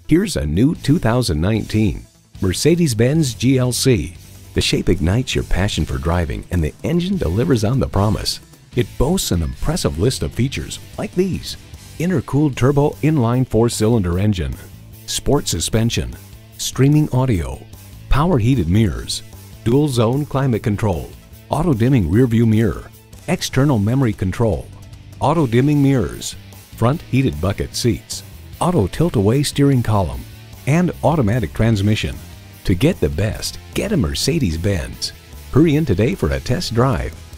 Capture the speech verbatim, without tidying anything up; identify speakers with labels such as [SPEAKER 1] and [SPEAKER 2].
[SPEAKER 1] Here's a new two thousand nineteen Mercedes-Benz G L C. The shape ignites your passion for driving and the engine delivers on the promise. It boasts an impressive list of features like these: intercooled turbo inline four-cylinder engine, sport suspension, streaming audio, power heated mirrors, dual zone climate control, auto dimming rear view mirror, external memory control, auto dimming mirrors, front heated bucket seats, auto tilt-away steering column, and automatic transmission. To get the best, get a Mercedes-Benz. Hurry in today for a test drive.